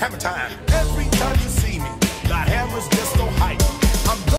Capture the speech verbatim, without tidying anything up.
Hammer time. Every time you see me, the hammer's just so hype.